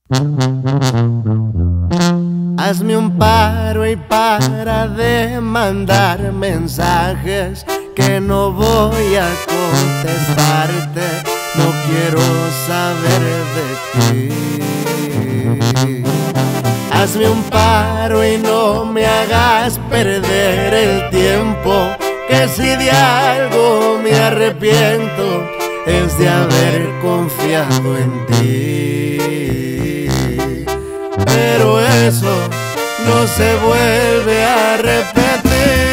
Hazme un paro y para de mandar mensajes que no voy a contestarte. No quiero saber de ti. Hazme un paro y no me hagas perder el tiempo, que si de algo me arrepiento es de haber confiado en ti. Pero eso no se vuelve a repetir.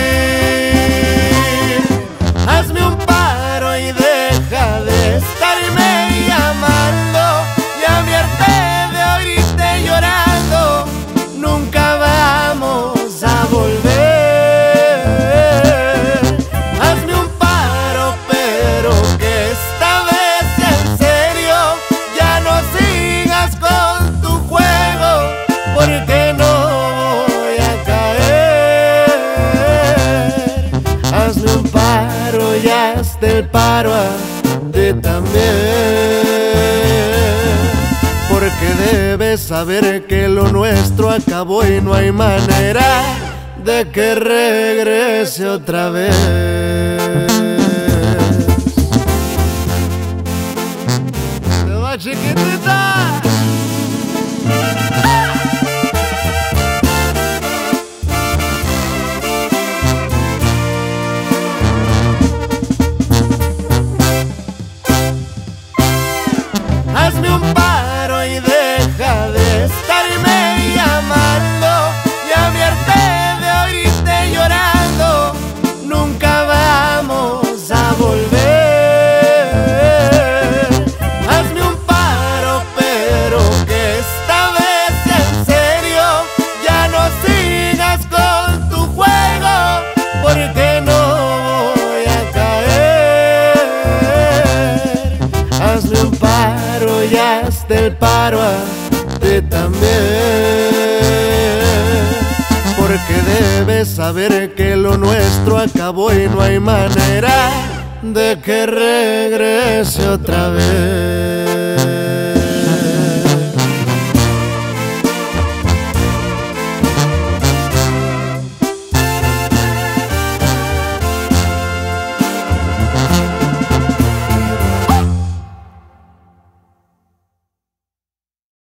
Hazme un paro y deja de estarme llamando. Ya me harté de oírte llorando. Nunca vamos a volver. Hazme un paro, pero que esta vez en serio. Ya no sigas con tu juego, porque no voy a caer. Hazme un paro y hazte el paro a ti también, porque debes saber que lo nuestro acabó y no hay manera de que regrese otra vez. ¡Se va, chiquitita! Hazme un paro y deja de estarme llamando. Ya me harté de oírte llorando. Nunca vamos a volver. Hazme un paro, pero que esta vez en serio. Ya no sigas con tu juego, porque no voy a caer. Hazme un paro y hazte el paro a ti también, porque debes saber que lo nuestro acabó y no hay manera de que regrese otra vez.